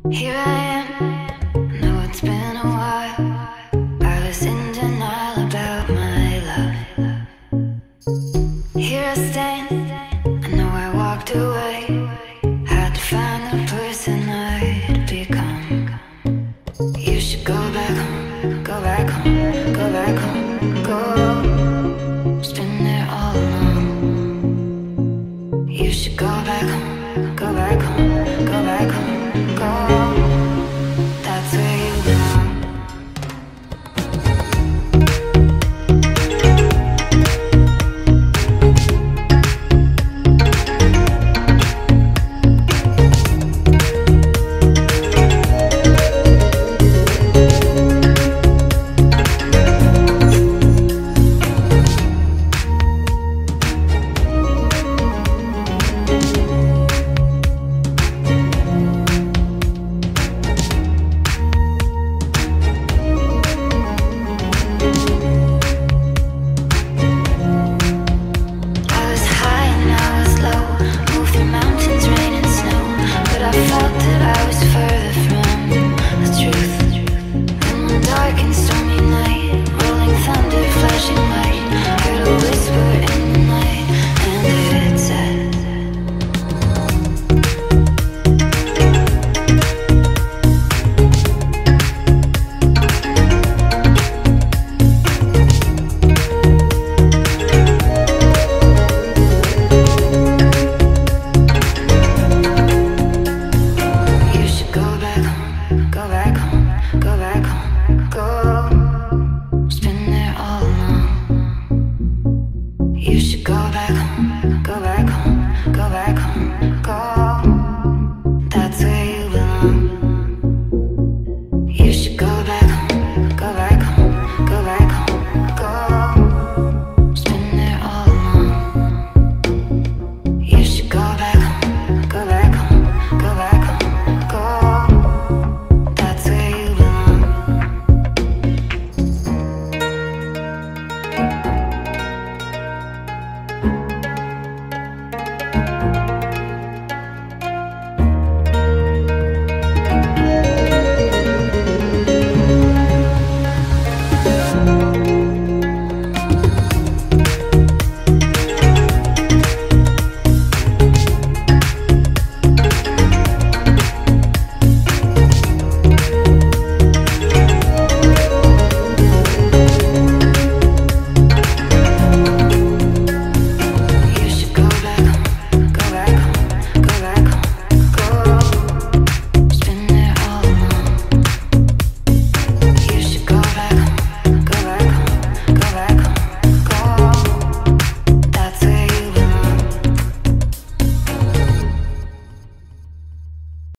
Here I am, know it's been a while. I was in denial about my love. Here I stand, I know I walked away. Had to find the person I'd become. You should go back home, go back home, go back home, go. It's been there all along. You should go back home, go back home, go back home, go. That's where you belong. I felt that I was